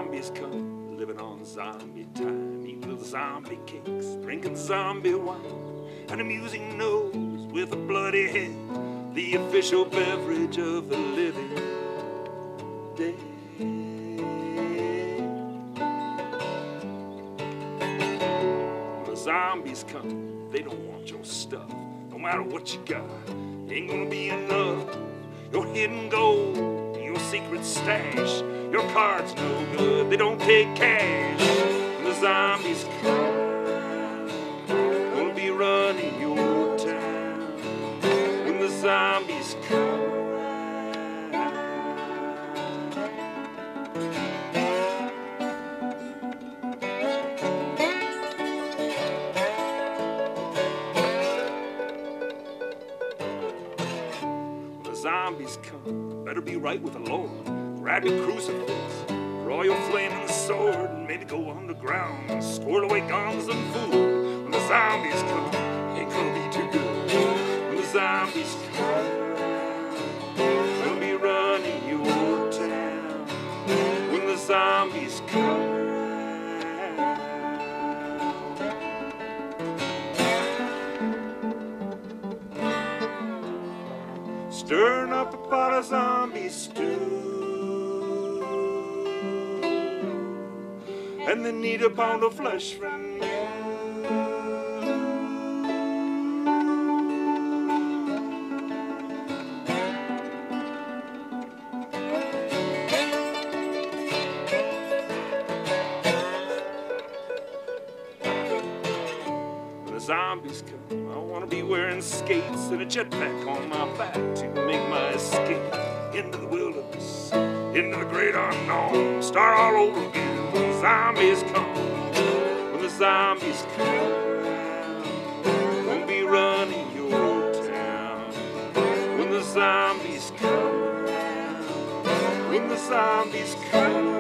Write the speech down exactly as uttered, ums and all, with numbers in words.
zombies come, living on zombie time, eating little zombie cakes, drinking zombie wine, and amusing nose with a bloody head, the official beverage of the living dead. When the zombies come, they don't want your stuff. No matter what you got, ain't gonna be enough. Your hidden gold, your secret stash, your cards no good, they don't take cash. When the zombies come, gonna be running your town. When the zombies come, when the zombies come, better be right with the Lord. Grab your crucifix, draw your flaming sword, and maybe go underground and squirt away guns and food. When the zombies come, ain't gonna be too good. When the zombies come, gonna be running your town. When the zombies come, stirring up a pot of zombie stew, and they need a pound of flesh from you. When the zombies come, I want to be wearing skates and a jetpack on my back to make my escape into the wilderness, into the great unknown, start all over again. When the zombies come, when the zombies come, gonna be running your town. When the zombies come, when the zombies come.